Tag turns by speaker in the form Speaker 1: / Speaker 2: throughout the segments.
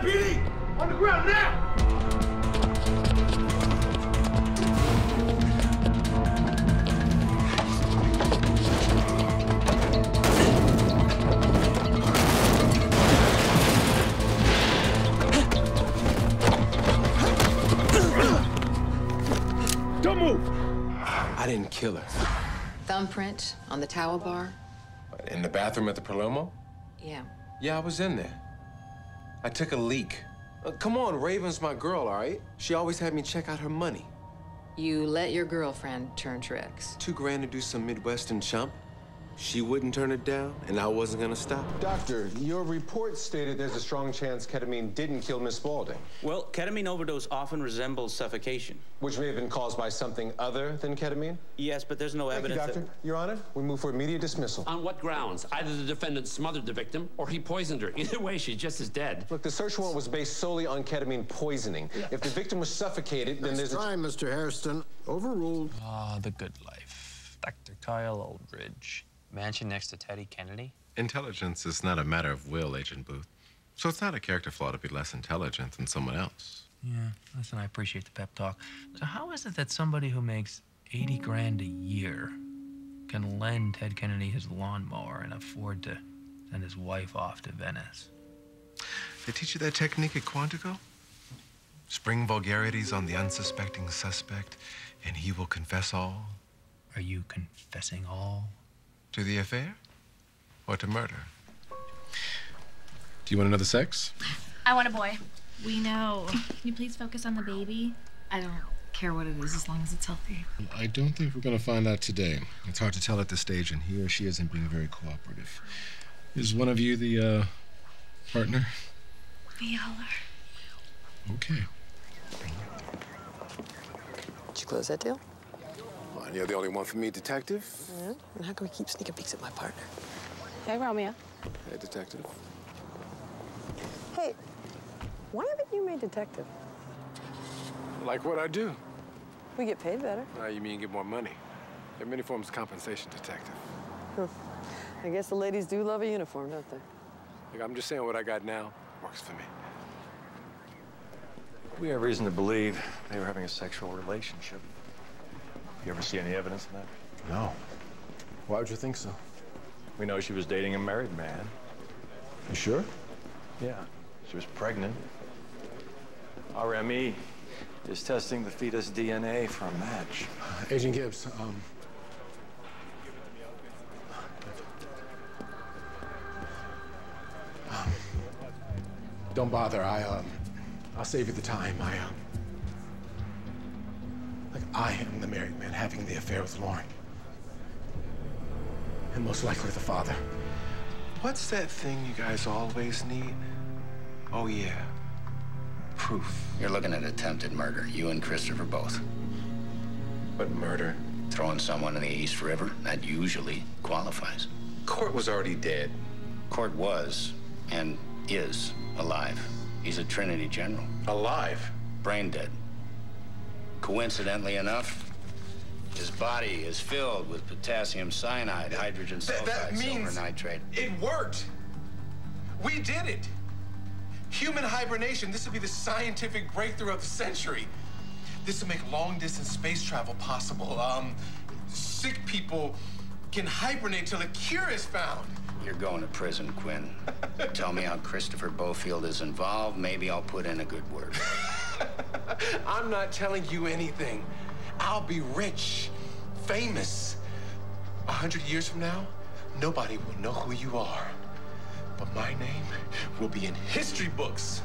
Speaker 1: PD! On the ground now! Don't move! I didn't kill her.
Speaker 2: Thumbprint on the towel bar?
Speaker 1: In the bathroom at the Palermo?
Speaker 2: Yeah.
Speaker 1: Yeah, I was in there. I took a leak. Come on, Raven's my girl, all right? She always had me check out her money.
Speaker 2: You let your girlfriend turn tricks.
Speaker 1: $2 grand to do some Midwestern chump. She wouldn't turn it down, and I wasn't gonna stop.
Speaker 3: Doctor, your report stated there's a strong chance ketamine didn't kill Miss Spaulding.
Speaker 4: Well, ketamine overdose often resembles suffocation.
Speaker 3: Which may have been caused by something other than ketamine?
Speaker 4: Yes, but there's no evidence.
Speaker 3: Thank you, Doctor. Your Honor, we move for immediate dismissal.
Speaker 5: On what grounds? Either the defendant smothered the victim or he poisoned her. Either way, she's just as dead.
Speaker 3: Look, the search warrant was based solely on ketamine poisoning. If the victim was suffocated, then there's
Speaker 6: time, Mr. Hairston. Overruled.
Speaker 7: Ah, the good life. Dr. Kyle Aldridge. Mansion next to Teddy Kennedy?
Speaker 8: Intelligence is not a matter of will, Agent Booth. So it's not a character flaw to be less intelligent than someone else.
Speaker 7: Yeah, listen, I appreciate the pep talk. So how is it that somebody who makes 80 grand a year can lend Ted Kennedy his lawnmower and afford to send his wife off to Venice?
Speaker 8: They teach you that technique at Quantico? Spring vulgarities on the unsuspecting suspect, and he will confess all.
Speaker 7: Are you confessing all?
Speaker 8: To the affair? Or to murder? Do you want another sex?
Speaker 9: I want a boy. We know. Can you please focus on the baby?
Speaker 2: I don't care what it is as long as it's healthy.
Speaker 8: I don't think we're going to find out today. It's hard to tell at this stage, and he or she isn't being very cooperative. Is one of you the, partner?
Speaker 9: We all are.
Speaker 8: Okay.
Speaker 10: Did you close that deal?
Speaker 1: Well, you're the only one for me, Detective.
Speaker 10: Yeah? And how can we keep sneaking peeks at my partner?
Speaker 9: Hey, Romeo.
Speaker 1: Hey, Detective.
Speaker 10: Hey, why haven't you made detective?
Speaker 1: Like what I do.
Speaker 10: We get paid better.
Speaker 1: You mean get more money. There are many forms of compensation, Detective.
Speaker 10: I guess the ladies do love a uniform, don't they?
Speaker 1: Look, I'm just saying what I got now works for me.
Speaker 11: We have reason to believe they were having a sexual relationship. You ever see any evidence of that?
Speaker 1: No. Why would you think so?
Speaker 11: We know she was dating a married man.
Speaker 1: You sure?
Speaker 11: Yeah, she was pregnant. RME is testing the fetus DNA for a match.
Speaker 1: Agent Gibbs, don't bother. I'll save you the time. I am the married man having the affair with Lauren. And most likely the father. What's that thing you guys always need? Oh, yeah. Proof.
Speaker 12: You're looking at attempted murder, you and Christopher both.
Speaker 1: But murder?
Speaker 12: Throwing someone in the East River, that usually qualifies.
Speaker 1: Court was already dead.
Speaker 12: Court was, and is, alive. He's a Trinity general.
Speaker 1: Alive?
Speaker 12: Brain dead. Coincidentally enough, his body is filled with potassium cyanide, hydrogen sulfide, silver nitrate.
Speaker 1: It worked. We did it. Human hibernation. This would be the scientific breakthrough of the century. This will make long-distance space travel possible. Sick people can hibernate till a cure is found.
Speaker 12: You're going to prison, Quinn. Tell me how Christopher Bofield is involved. Maybe I'll put in a good word.
Speaker 1: I'm not telling you anything. I'll be rich, famous. 100 years from now, nobody will know who you are. But my name will be in history books.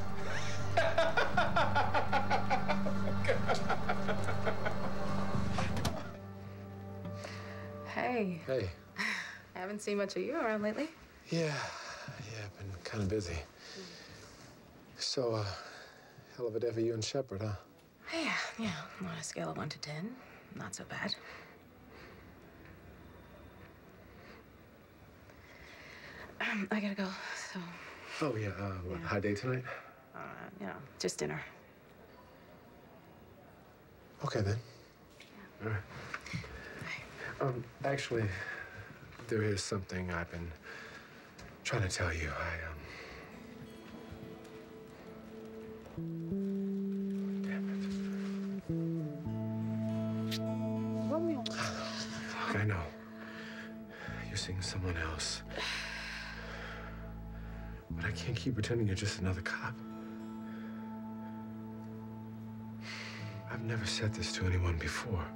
Speaker 13: Hey.
Speaker 1: Hey.
Speaker 13: I haven't seen much of you around lately.
Speaker 1: Yeah, I've been kind of busy. So, hell of a day for you and Shepard, huh?
Speaker 13: Yeah, on a scale of 1 to 10, not so bad. I gotta go, so...
Speaker 1: Oh, yeah, what, high day tonight?
Speaker 13: Just dinner.
Speaker 1: Okay, then.
Speaker 13: Yeah.
Speaker 1: All right. Actually, there is something I've been trying to tell you.
Speaker 8: seeing someone else. But I can't keep pretending you're just another cop. I've never said this to anyone before.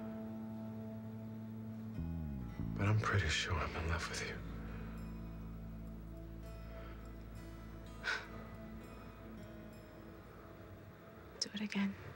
Speaker 8: But I'm pretty sure I'm in love with you.
Speaker 13: Do it again.